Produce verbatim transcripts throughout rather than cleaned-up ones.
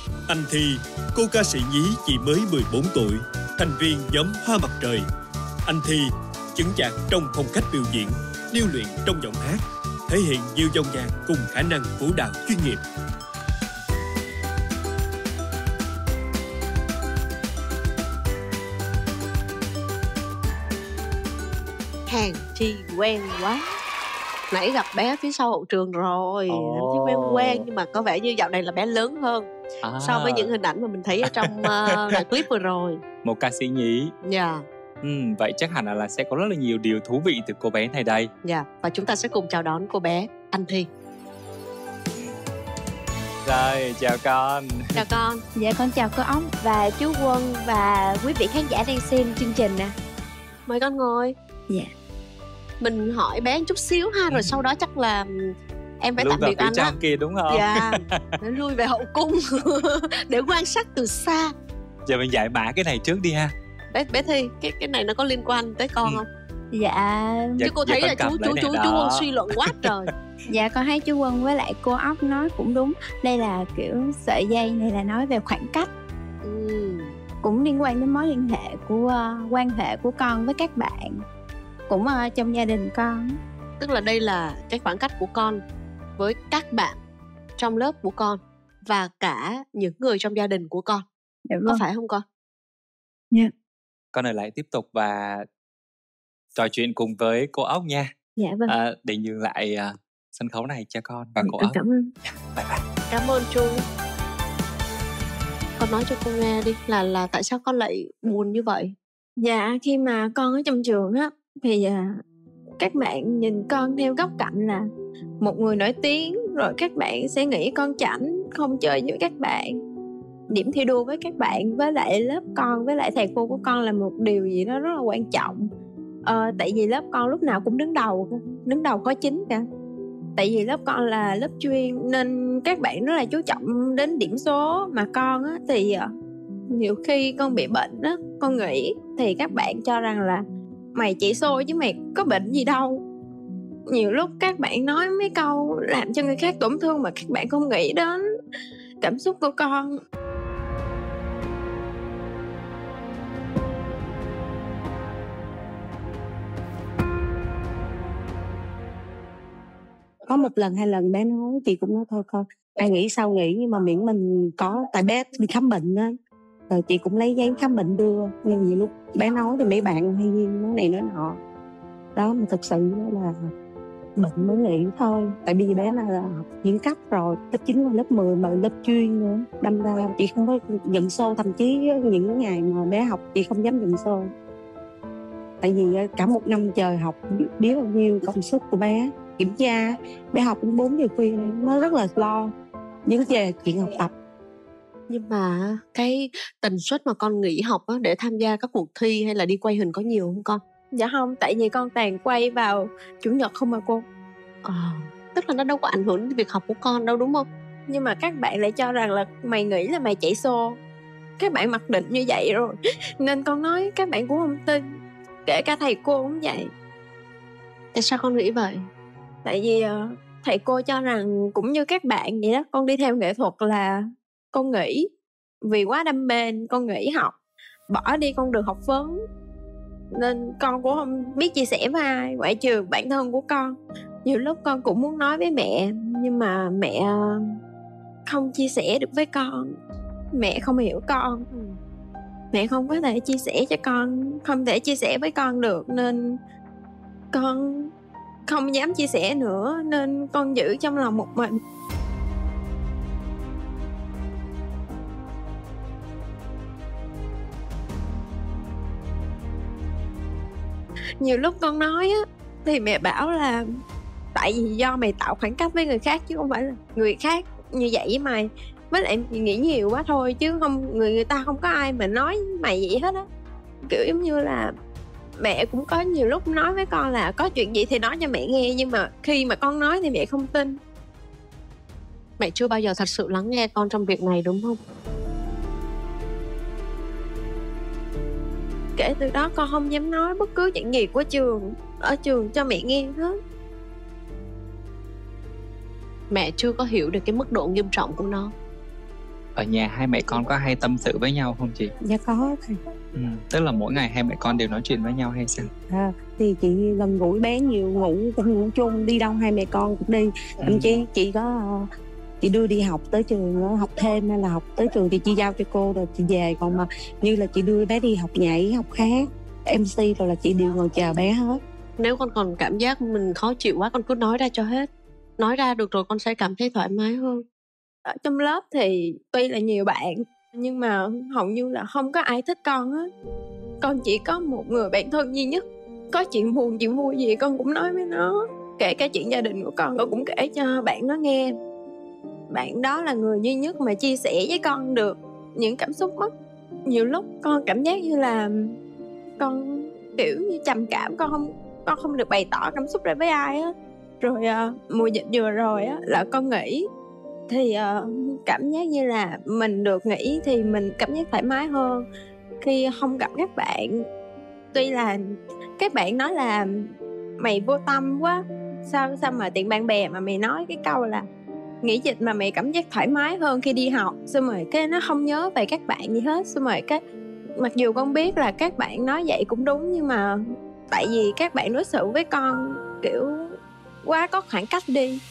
Anh Thi, cô ca sĩ nhí chỉ mới mười bốn tuổi, thành viên nhóm Hoa Mặt Trời. Anh Thi chững chạc trong phong cách biểu diễn, điêu luyện trong giọng hát, thể hiện nhiều dòng nhạc cùng khả năng vũ đạo chuyên nghiệp. Hèn chi quen quá. Nãy gặp bé phía sau hậu trường rồi, Ồ. chứ quen quen nhưng mà có vẻ như dạo này là bé lớn hơn À. so với những hình ảnh mà mình thấy ở trong uh, đoạn clip vừa rồi. Một ca sĩ nhí. Dạ. Yeah. Ừ, vậy chắc hẳn là sẽ có rất là nhiều điều thú vị từ cô bé này đây. Dạ, yeah. Và chúng ta sẽ cùng chào đón cô bé Anh Thi. Rồi, chào con. Chào con. Dạ con chào cô Ốc và chú Quân và quý vị khán giả đang xem chương trình nè. Mời con ngồi. Dạ. Mình hỏi bé một chút xíu ha, rồi sau đó chắc là em phải Lưu tạm biệt anh á. kia đúng không? Dạ, để lui về hậu cung để quan sát từ xa. Giờ mình giải mã cái này trước đi ha. Bé bé Thi, cái cái này nó có liên quan tới con ừ. không? Dạ. Chứ cô thấy là chú chú chú chú Quân suy luận quá trời. Dạ con thấy chú Quân với lại cô Ốc nói cũng đúng. Đây là kiểu sợi dây này là nói về khoảng cách. Ừ. Cũng liên quan đến mối liên hệ của uh, quan hệ của con với các bạn, cũng uh, trong gia đình con. Tức là đây là cái khoảng cách của con với các bạn trong lớp của con và cả những người trong gia đình của con. Dạ vâng. Có phải không con? Dạ. Yeah. Con ở lại tiếp tục và trò chuyện cùng với cô Ốc nha. Dạ vâng. À, để nhường lại uh, sân khấu này cho con và cô Ốc. Cảm ơn. Bye bye. Cảm ơn chú. Con nói cho cô nghe đi, là là tại sao con lại buồn như vậy? Dạ, khi mà con ở trong trường á thì à, các bạn nhìn con theo góc cạnh là một người nổi tiếng, rồi các bạn sẽ nghĩ con chảnh, không chơi với các bạn. Điểm thi đua với các bạn, với lại lớp con, với lại thầy cô của con là một điều gì đó rất là quan trọng. Ờ, tại vì lớp con lúc nào cũng đứng đầu, đứng đầu khối chính cả. Tại vì lớp con là lớp chuyên nên các bạn rất là chú trọng đến điểm số. Mà con á thì nhiều khi con bị bệnh á, con nghỉ thì các bạn cho rằng là mày chỉ xôi chứ mày có bệnh gì đâu. Nhiều lúc các bạn nói mấy câu làm cho người khác tổn thương mà các bạn không nghĩ đến cảm xúc của con. Có một lần hai lần bé nói, chị cũng nói thôi con, ai nghĩ sao nghĩ, nhưng mà miễn mình có, tại bé đi khám bệnh á, rồi chị cũng lấy giấy khám bệnh đưa. Nhưng nhiều lúc bé nói thì mấy bạn hay nói này nói nọ đó, mà thực sự đó là bệnh mới nghĩ thôi. Tại vì bé là học diễn cấp rồi, lớp chín và lớp mười mà lớp chuyên nữa, đâm ra chị không có nhận xô. Thậm chí những ngày mà bé học chị không dám nhận xô, tại vì cả một năm trời học biết bao nhiêu công sức của bé. Kiểm tra bé học đến bốn giờ khuya, nó rất là lo những về chuyện học tập. Nhưng mà cái tần suất mà con nghỉ học á, để tham gia các cuộc thi hay là đi quay hình có nhiều không con? Dạ không, tại vì con toàn quay vào chủ nhật không mà cô. À, tức là nó đâu có ảnh hưởng đến việc học của con đâu đúng không? Nhưng mà các bạn lại cho rằng là mày nghĩ là mày chạy xô. Các bạn mặc định như vậy rồi nên con nói các bạn cũng không tin. Kể cả thầy cô cũng vậy. Tại sao con nghĩ vậy? Tại vì uh, thầy cô cho rằng cũng như các bạn vậy đó. Con đi theo nghệ thuật là con nghỉ vì quá đam mê, con nghỉ học, bỏ đi con đường học vấn. Nên con cũng không biết chia sẻ với ai ngoại trừ bản thân của con. Nhiều lúc con cũng muốn nói với mẹ, nhưng mà mẹ không chia sẻ được với con. Mẹ không hiểu con, mẹ không có thể chia sẻ cho con, không thể chia sẻ với con được. Nên con không dám chia sẻ nữa, nên con giữ trong lòng một mình. Nhiều lúc con nói á thì mẹ bảo là tại vì do mày tạo khoảng cách với người khác chứ không phải là người khác như vậy với mày. Với lại mày nghĩ nhiều quá thôi, chứ không người người ta không có ai mà nói mày vậy hết á. Kiểu giống như là mẹ cũng có nhiều lúc nói với con là có chuyện gì thì nói cho mẹ nghe, nhưng mà khi mà con nói thì mẹ không tin. Mẹ chưa bao giờ thật sự lắng nghe con trong việc này đúng không? Kể từ đó con không dám nói bất cứ chuyện gì của trường ở trường cho mẹ nghe hết. Mẹ chưa có hiểu được cái mức độ nghiêm trọng của nó. ở nhà hai mẹ con có hay tâm sự với nhau không chị? Dạ có thầy. Ừ, tức là mỗi ngày hai mẹ con đều nói chuyện với nhau hay sao? À, thì chị gần gũi bé nhiều, ngủ cũng ngủ chung, đi đâu hai mẹ con cũng đi. Thậm Ừ. chí chị có chị đưa đi học tới trường, học thêm hay là học tới trường thì chị giao cho cô rồi chị về. Còn mà như là chị đưa bé đi học nhảy, học hát, em xê rồi là chị đều ngồi chờ bé hết. Nếu con còn cảm giác mình khó chịu quá, con cứ nói ra cho hết. Nói ra được rồi con sẽ cảm thấy thoải mái hơn. Ở trong lớp thì tuy là nhiều bạn nhưng mà hầu như là không có ai thích con hết. Con chỉ có một người bạn thân duy nhất. Có chuyện buồn chuyện vui gì con cũng nói với nó. Kể cả chuyện gia đình của con, con cũng kể cho bạn nó nghe. Bạn đó là người duy nhất mà chia sẻ với con được những cảm xúc mất. Nhiều lúc con cảm giác như là con kiểu như trầm cảm, con không con không được bày tỏ cảm xúc ra với ai á. Rồi uh, mùa dịch vừa rồi á là con nghỉ thì uh, cảm giác như là mình được nghỉ thì mình cảm giác thoải mái hơn khi không gặp các bạn. Tuy là các bạn nói là mày vô tâm quá, sao sao mà tiện bạn bè mà mày nói cái câu là nghỉ dịch mà mày cảm giác thoải mái hơn khi đi học. Xong rồi cái nó không nhớ về các bạn gì hết. Xong rồi cái mặc dù con biết là các bạn nói vậy cũng đúng, nhưng mà tại vì các bạn đối xử với con kiểu quá có khoảng cách đi.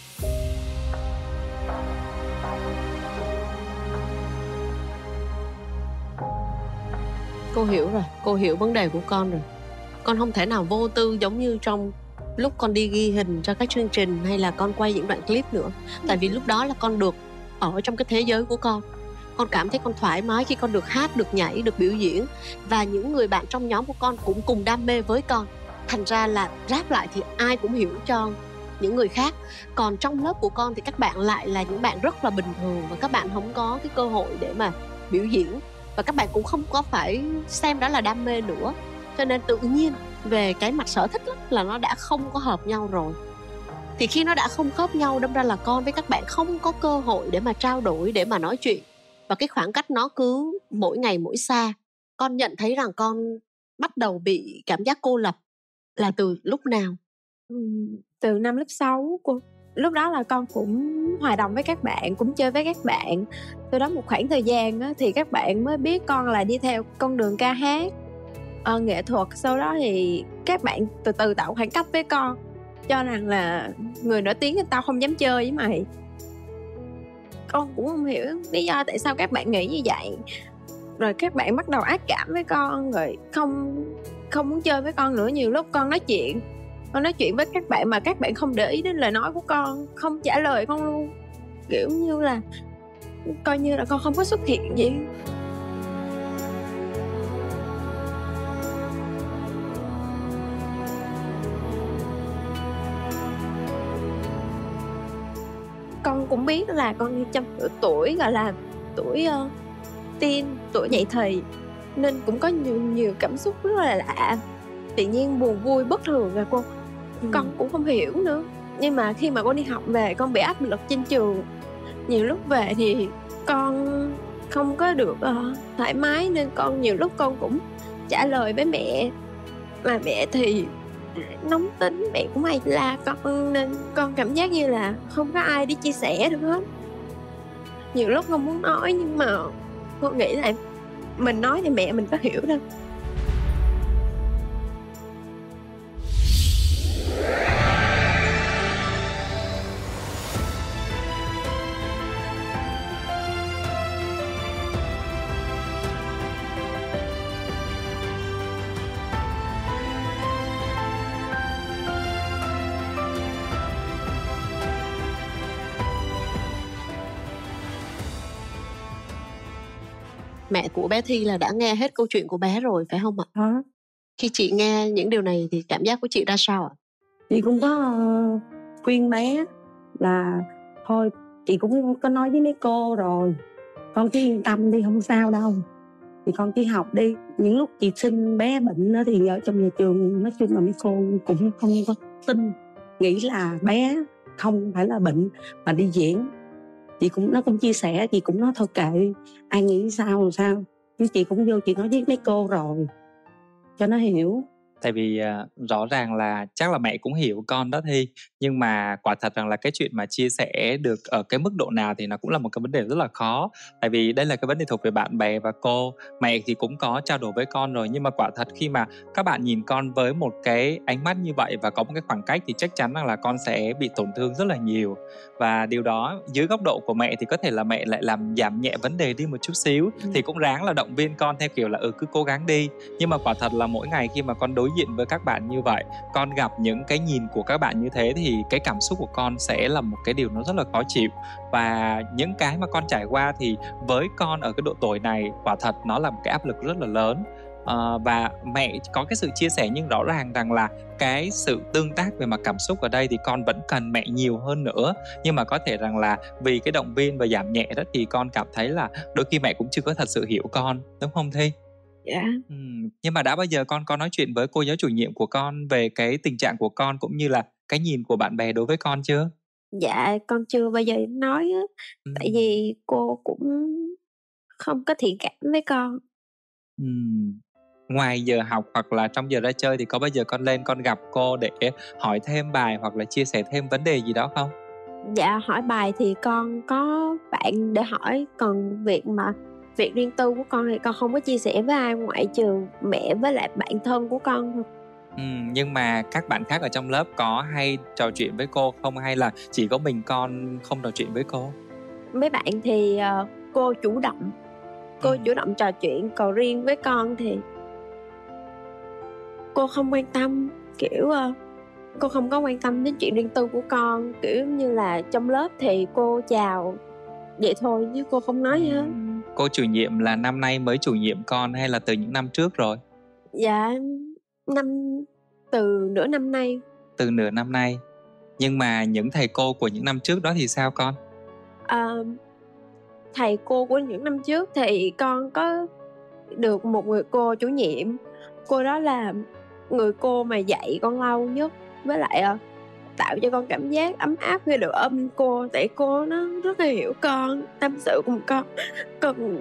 Cô hiểu rồi, cô hiểu vấn đề của con rồi. Con không thể nào vô tư giống như trong lúc con đi ghi hình cho các chương trình hay là con quay những đoạn clip nữa. Tại vì lúc đó là con được ở trong cái thế giới của con. Con cảm thấy con thoải mái khi con được hát, được nhảy, được biểu diễn. Và những người bạn trong nhóm của con cũng cùng đam mê với con. Thành ra là ráp lại thì ai cũng hiểu cho những người khác. Còn trong lớp của con thì các bạn lại là những bạn rất là bình thường, và các bạn không có cái cơ hội để mà biểu diễn. Và các bạn cũng không có phải xem đó là đam mê nữa. Cho nên tự nhiên về cái mặt sở thích là nó đã không có hợp nhau rồi. Thì khi nó đã không khớp nhau, đâm ra là con với các bạn không có cơ hội để mà trao đổi, để mà nói chuyện. Và cái khoảng cách nó cứ mỗi ngày mỗi xa. Con nhận thấy rằng con bắt đầu bị cảm giác cô lập là từ lúc nào? Ừ, từ năm lớp sáu cô. Lúc đó là con cũng hòa đồng với các bạn, cũng chơi với các bạn. Từ đó một khoảng thời gian á, thì các bạn mới biết con là đi theo con đường ca hát, ờ, nghệ thuật. Sau đó thì các bạn từ từ tạo khoảng cách với con, cho rằng là người nổi tiếng thì tao không dám chơi với mày. Con cũng không hiểu lý do tại sao các bạn nghĩ như vậy. Rồi các bạn bắt đầu ác cảm với con, rồi không không muốn chơi với con nữa. Nhiều lúc con nói chuyện Con nói chuyện với các bạn mà các bạn không để ý đến lời nói của con, không trả lời con luôn. Kiểu như là coi như là con không có xuất hiện vậy. Con cũng biết là con trong tuổi gọi là tuổi uh, teen, tuổi dậy thì, nên cũng có nhiều, nhiều cảm xúc rất là lạ. Tự nhiên buồn vui bất thường rồi cô. Ừ. Con cũng không hiểu nữa. Nhưng mà khi mà con đi học về, con bị áp lực trên trường. Nhiều lúc về thì con không có được uh, thoải mái, nên con nhiều lúc con cũng trả lời với mẹ. Mà mẹ thì nóng tính, mẹ cũng hay la con, nên con cảm giác như là không có ai đi chia sẻ được hết. Nhiều lúc con muốn nói, nhưng mà con nghĩ là mình nói thì mẹ mình có hiểu đâu. Mẹ của bé Thi là đã nghe hết câu chuyện của bé rồi phải không ạ? Đó. Khi chị nghe những điều này thì cảm giác của chị ra sao ạ? Chị cũng có uh, khuyên bé là thôi, chị cũng có nói với mấy cô rồi, con cứ yên tâm đi, không sao đâu, thì con chỉ học đi. Những lúc chị sinh bé bệnh đó, thì ở trong nhà trường nói chung là mấy cô cũng không có tin, nghĩ là bé không phải là bệnh mà đi diễn. Chị cũng nó cũng chia sẻ, chị cũng nói thôi kệ, ai nghĩ sao làm sao, chứ chị cũng vô chị nói với mấy cô rồi cho nó hiểu. Tại vì à, rõ ràng là chắc là mẹ cũng hiểu con đó Thi. Nhưng mà quả thật rằng là cái chuyện mà chia sẻ được ở cái mức độ nào thì nó cũng là một cái vấn đề rất là khó. Tại vì đây là cái vấn đề thuộc về bạn bè và cô. Mẹ thì cũng có trao đổi với con rồi, nhưng mà quả thật khi mà các bạn nhìn con với một cái ánh mắt như vậy và có một cái khoảng cách thì chắc chắn rằng là con sẽ bị tổn thương rất là nhiều. Và điều đó dưới góc độ của mẹ thì có thể là mẹ lại làm giảm nhẹ vấn đề đi một chút xíu, Ừ. thì cũng ráng là động viên con theo kiểu là ừ cứ cố gắng đi. Nhưng mà quả thật là mỗi ngày khi mà con đối diện với các bạn như vậy, con gặp những cái nhìn của các bạn như thế, thì cái cảm xúc của con sẽ là một cái điều nó rất là khó chịu. Và những cái mà con trải qua thì với con ở cái độ tuổi này quả thật nó là một cái áp lực rất là lớn. Ờ, và mẹ có cái sự chia sẻ, nhưng rõ ràng rằng là cái sự tương tác về mặt cảm xúc ở đây thì con vẫn cần mẹ nhiều hơn nữa. Nhưng mà có thể rằng là vì cái động viên và giảm nhẹ đó thì con cảm thấy là đôi khi mẹ cũng chưa có thật sự hiểu con, đúng không Thi? Dạ. Ừ. Nhưng mà đã bao giờ con có nói chuyện với cô giáo chủ nhiệm của con về cái tình trạng của con cũng như là cái nhìn của bạn bè đối với con chưa? Dạ con chưa bao giờ nói á. Ừ. Tại vì cô cũng không có thiện cảm với con. Ừ. Ngoài giờ học hoặc là trong giờ ra chơi thì có bao giờ con lên con gặp cô để hỏi thêm bài hoặc là chia sẻ thêm vấn đề gì đó không? Dạ hỏi bài thì con có bạn để hỏi. Còn việc mà việc riêng tư của con thì con không có chia sẻ với ai ngoại trừ mẹ với lại bạn thân của con thôi. Ừ, nhưng mà các bạn khác ở trong lớp có hay trò chuyện với cô không, hay là chỉ có mình con không trò chuyện với cô? Mấy bạn thì uh, cô chủ động Cô Ừ. chủ động trò chuyện. Còn riêng với con thì cô không quan tâm. Kiểu uh, cô không có quan tâm đến chuyện riêng tư của con. Kiểu như là trong lớp thì cô chào vậy thôi chứ cô không nói gì hết. Ừ. Cô chủ nhiệm là năm nay mới chủ nhiệm con hay là từ những năm trước rồi? Dạ năm từ nửa năm nay. Từ nửa năm nay. Nhưng mà những thầy cô của những năm trước đó thì sao con? Uh, thầy cô của những năm trước thì con có được một người cô chủ nhiệm. Cô đó là người cô mà dạy con lâu nhất, với lại uh, tạo cho con cảm giác ấm áp khi được ôm cô. Tại cô nó rất là hiểu con, tâm sự cùng con. Còn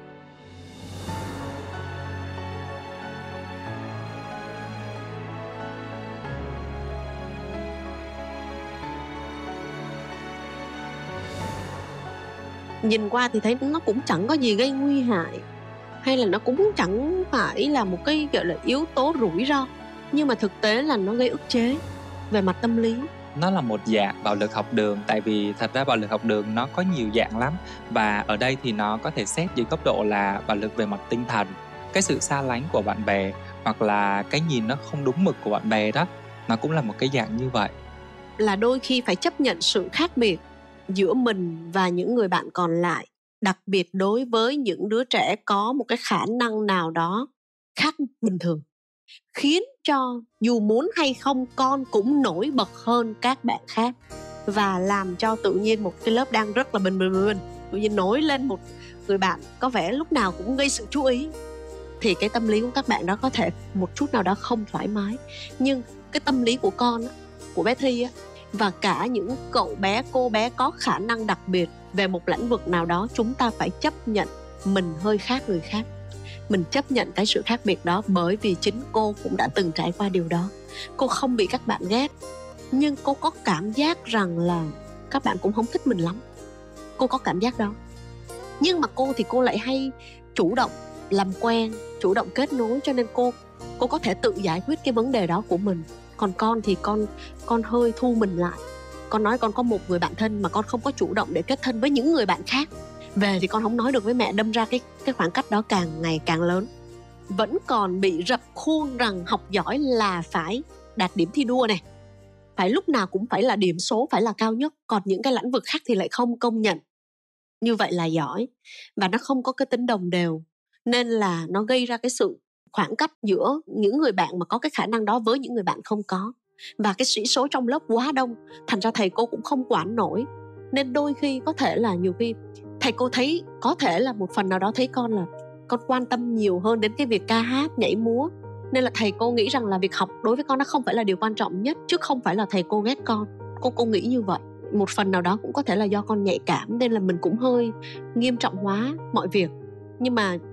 Nhìn qua thì thấy nó cũng chẳng có gì gây nguy hại, hay là nó cũng chẳng phải là một cái gọi là yếu tố rủi ro, nhưng mà thực tế là nó gây ức chế về mặt tâm lý. Nó là một dạng bạo lực học đường. Tại vì thật ra bạo lực học đường nó có nhiều dạng lắm. Và ở đây thì nó có thể xét dưới góc độ là bạo lực về mặt tinh thần, cái sự xa lánh của bạn bè, hoặc là cái nhìn nó không đúng mực của bạn bè đó. Nó cũng là một cái dạng như vậy. Là đôi khi phải chấp nhận sự khác biệt giữa mình và những người bạn còn lại. Đặc biệt đối với những đứa trẻ có một cái khả năng nào đó khác bình thường, khiến cho dù muốn hay không con cũng nổi bật hơn các bạn khác. Và làm cho tự nhiên một cái lớp đang rất là bình bình bình tự nhiên nổi lên một người bạn có vẻ lúc nào cũng gây sự chú ý. Thì cái tâm lý của các bạn đó có thể một chút nào đó không thoải mái. Nhưng cái tâm lý của con, của bé Thi á, và cả những cậu bé, cô bé có khả năng đặc biệt về một lĩnh vực nào đó, chúng ta phải chấp nhận mình hơi khác người khác. Mình chấp nhận cái sự khác biệt đó, bởi vì chính cô cũng đã từng trải qua điều đó. Cô không bị các bạn ghét, nhưng cô có cảm giác rằng là các bạn cũng không thích mình lắm. Cô có cảm giác đó. Nhưng mà cô thì cô lại hay chủ động làm quen, chủ động kết nối, cho nên cô cô có thể tự giải quyết cái vấn đề đó của mình. Còn con thì con con hơi thu mình lại. Con nói con có một người bạn thân mà con không có chủ động để kết thân với những người bạn khác. Về thì con không nói được với mẹ, đâm ra cái, cái khoảng cách đó càng ngày càng lớn. Vẫn còn bị rập khuôn rằng học giỏi là phải đạt điểm thi đua này, phải lúc nào cũng phải là điểm số, phải là cao nhất. Còn những cái lĩnh vực khác thì lại không công nhận như vậy là giỏi. Và nó không có cái tính đồng đều, nên là nó gây ra cái sự khoảng cách giữa những người bạn mà có cái khả năng đó với những người bạn không có. Và cái sĩ số trong lớp quá đông, thành ra thầy cô cũng không quản nổi. Nên đôi khi có thể là nhiều khi thầy cô thấy, có thể là một phần nào đó thấy con là con quan tâm nhiều hơn đến cái việc ca hát, nhảy múa, nên là thầy cô nghĩ rằng là việc học đối với con nó không phải là điều quan trọng nhất, chứ không phải là thầy cô ghét con. Cô cô nghĩ như vậy. Một phần nào đó cũng có thể là do con nhạy cảm, nên là mình cũng hơi nghiêm trọng hóa mọi việc. Nhưng mà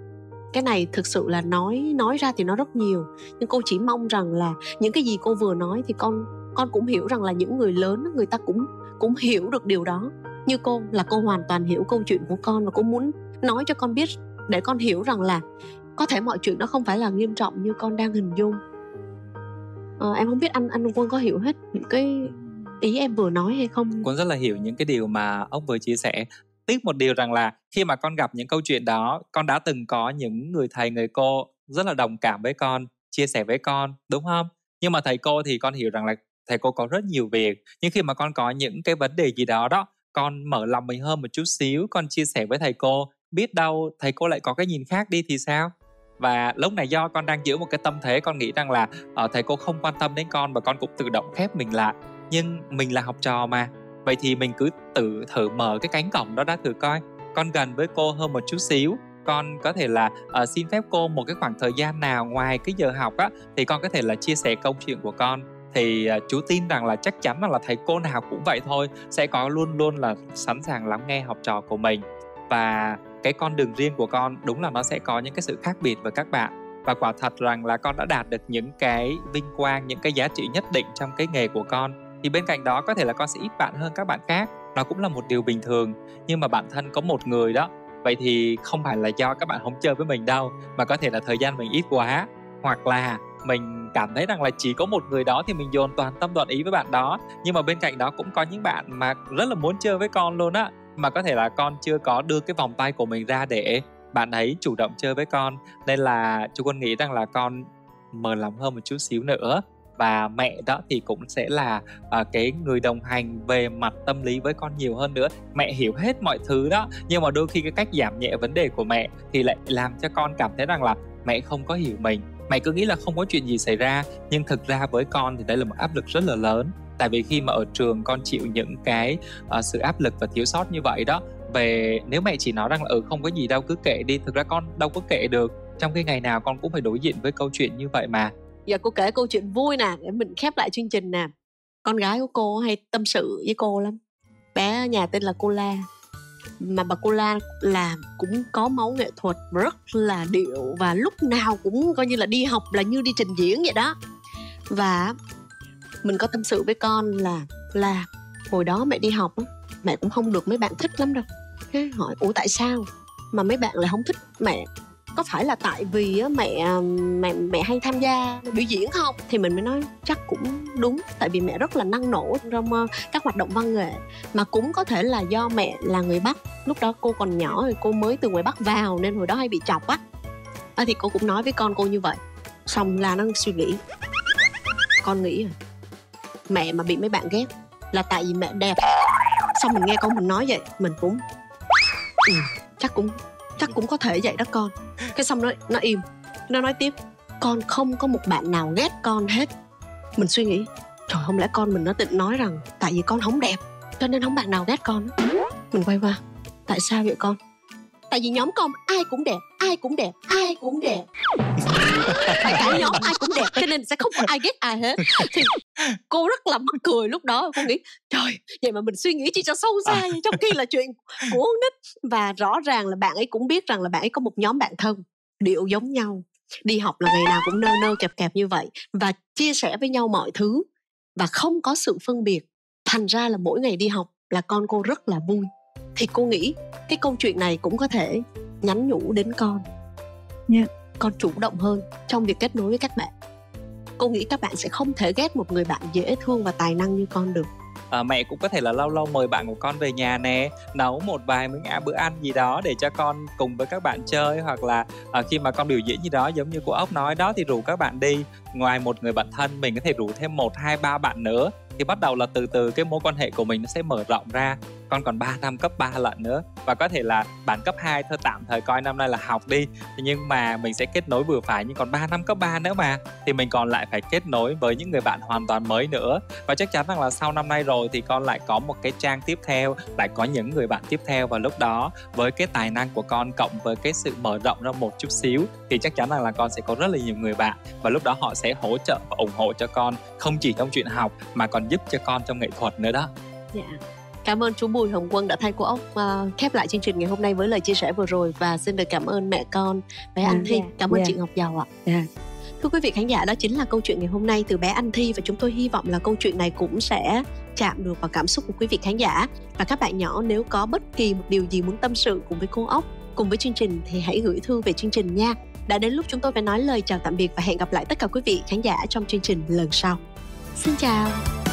cái này thực sự là nói nói ra thì nó rất nhiều, nhưng cô chỉ mong rằng là những cái gì cô vừa nói thì con con cũng hiểu rằng là những người lớn người ta cũng cũng hiểu được điều đó. Như cô là cô hoàn toàn hiểu câu chuyện của con, và cô muốn nói cho con biết để con hiểu rằng là có thể mọi chuyện nó không phải là nghiêm trọng như con đang hình dung. à, Em không biết anh anh Quân có hiểu hết những cái ý em vừa nói hay không? Quân rất là hiểu những cái điều mà ông vừa chia sẻ. Tiếc một điều rằng là khi mà con gặp những câu chuyện đó, con đã từng có những người thầy người cô rất là đồng cảm với con, chia sẻ với con, đúng không? Nhưng mà thầy cô thì con hiểu rằng là thầy cô có rất nhiều việc. Nhưng khi mà con có những cái vấn đề gì đó đó, con mở lòng mình hơn một chút xíu, con chia sẻ với thầy cô, biết đâu thầy cô lại có cái nhìn khác đi thì sao? Và lúc này do con đang giữ một cái tâm thế con nghĩ rằng là uh, thầy cô không quan tâm đến con, và con cũng tự động khép mình lại. Nhưng mình là học trò mà, vậy thì mình cứ tự thử mở cái cánh cổng đó đã, thử coi. Con gần với cô hơn một chút xíu, con có thể là uh, xin phép cô một cái khoảng thời gian nào ngoài cái giờ học á, thì con có thể là chia sẻ câu chuyện của con. Thì uh, chú tin rằng là chắc chắn là, là thầy cô nào cũng vậy thôi, sẽ có luôn luôn là sẵn sàng lắng nghe học trò của mình. Và cái con đường riêng của con đúng là nó sẽ có những cái sự khác biệt với các bạn. Và quả thật rằng là con đã đạt được những cái vinh quang, những cái giá trị nhất định trong cái nghề của con. Thì bên cạnh đó có thể là con sẽ ít bạn hơn các bạn khác, nó cũng là một điều bình thường. Nhưng mà bản thân có một người đó, vậy thì không phải là do các bạn không chơi với mình đâu, mà có thể là thời gian mình ít quá, hoặc là mình cảm thấy rằng là chỉ có một người đó thì mình dồn toàn tâm toàn ý với bạn đó. Nhưng mà bên cạnh đó cũng có những bạn mà rất là muốn chơi với con luôn á, mà có thể là con chưa có đưa cái vòng tay của mình ra để bạn ấy chủ động chơi với con. Nên là chú Quân nghĩ rằng là con mở lòng hơn một chút xíu nữa. Và mẹ đó thì cũng sẽ là uh, cái người đồng hành về mặt tâm lý với con nhiều hơn nữa. Mẹ hiểu hết mọi thứ đó, nhưng mà đôi khi cái cách giảm nhẹ vấn đề của mẹ thì lại làm cho con cảm thấy rằng là mẹ không có hiểu mình. Mẹ cứ nghĩ là không có chuyện gì xảy ra, nhưng thực ra với con thì đây là một áp lực rất là lớn. Tại vì khi mà ở trường con chịu những cái uh, sự áp lực và thiếu sót như vậy đó, về nếu mẹ chỉ nói rằng là ừ không có gì đâu cứ kệ đi, thực ra con đâu có kệ được, trong cái ngày nào con cũng phải đối diện với câu chuyện như vậy mà. Giờ cô kể câu chuyện vui nè, để mình khép lại chương trình nè. Con gái của cô hay tâm sự với cô lắm. Bé nhà tên là cô La, mà bà cô La là cũng có máu nghệ thuật, rất là điệu, và lúc nào cũng coi như là đi học là như đi trình diễn vậy đó. Và mình có tâm sự với con là là hồi đó mẹ đi học mẹ cũng không được mấy bạn thích lắm đâu. Cái hỏi ủa tại sao mà mấy bạn lại không thích mẹ? Có phải là tại vì mẹ mẹ mẹ hay tham gia biểu diễn không? Thì mình mới nói chắc cũng đúng, tại vì mẹ rất là năng nổ trong các hoạt động văn nghệ. Mà cũng có thể là do mẹ là người Bắc, lúc đó cô còn nhỏ rồi, cô mới từ ngoài Bắc vào nên hồi đó hay bị chọc á. À, thì cô cũng nói với con cô như vậy. Xong là nó suy nghĩ, con nghĩ à, mẹ mà bị mấy bạn ghét là tại vì mẹ đẹp. Xong mình nghe con mình nói vậy, mình cũng ừ, chắc cũng chắc cũng có thể vậy đó con. Cái xong nó nó im, nó nói tiếp, con không có một bạn nào ghét con hết. Mình suy nghĩ, trời, không lẽ con mình nó định nói rằng tại vì con không đẹp cho nên không bạn nào ghét con. Mình quay qua, tại sao vậy con? Tại vì nhóm con ai cũng đẹp, ai cũng đẹp, ai cũng đẹp. Cả nhóm ai cũng đẹp cho nên sẽ không có ai ghét ai hết. Thì cô rất là mắc cười lúc đó. Cô nghĩ trời, vậy mà mình suy nghĩ chi cho sâu xa vậy, trong khi là chuyện của con nít. Và rõ ràng là bạn ấy cũng biết rằng là bạn ấy có một nhóm bạn thân điệu giống nhau, đi học là ngày nào cũng nơ nơ kẹp kẹp như vậy, và chia sẻ với nhau mọi thứ và không có sự phân biệt. Thành ra là mỗi ngày đi học là con cô rất là vui. Thì cô nghĩ cái câu chuyện này cũng có thể nhắn nhủ đến con. Yeah. Con chủ động hơn trong việc kết nối với các bạn. Cô nghĩ các bạn sẽ không thể ghét một người bạn dễ thương và tài năng như con được. À, mẹ cũng có thể là lâu lâu mời bạn của con về nhà nè, nấu một vài miếng ăn bữa ăn gì đó để cho con cùng với các bạn chơi, hoặc là à, khi mà con biểu diễn gì đó giống như cô Ốc nói đó thì rủ các bạn đi. Ngoài một người bạn thân, mình có thể rủ thêm một, hai, ba bạn nữa, thì bắt đầu là từ từ cái mối quan hệ của mình nó sẽ mở rộng ra. Con còn ba năm cấp ba lận nữa, và có thể là bạn cấp hai thôi tạm thời coi năm nay là học đi, nhưng mà mình sẽ kết nối vừa phải. Nhưng còn ba năm cấp ba nữa mà, thì mình còn lại phải kết nối với những người bạn hoàn toàn mới nữa. Và chắc chắn rằng là sau năm nay rồi thì con lại có một cái trang tiếp theo, lại có những người bạn tiếp theo. Và lúc đó với cái tài năng của con cộng với cái sự mở rộng ra một chút xíu thì chắc chắn rằng là con sẽ có rất là nhiều người bạn. Và lúc đó họ sẽ hỗ trợ và ủng hộ cho con, không chỉ trong chuyện học mà còn giúp cho con trong nghệ thuật nữa đó. Dạ. Cảm ơn chú Bùi Hồng Quân đã thay cô Ốc uh, khép lại chương trình ngày hôm nay với lời chia sẻ vừa rồi. Và xin được cảm ơn mẹ con bé Anh Thi. Cảm ơn dạ. chị Ngọc Giàu ạ. Dạ. Thưa quý vị khán giả, đó chính là câu chuyện ngày hôm nay từ bé Anh Thi. Và chúng tôi hy vọng là câu chuyện này cũng sẽ chạm được vào cảm xúc của quý vị khán giả. Và các bạn nhỏ nếu có bất kỳ một điều gì muốn tâm sự cùng với cô Ốc, cùng với chương trình, thì hãy gửi thư về chương trình nha. Đã đến lúc chúng tôi phải nói lời chào tạm biệt và hẹn gặp lại tất cả quý vị khán giả trong chương trình lần sau. Xin chào.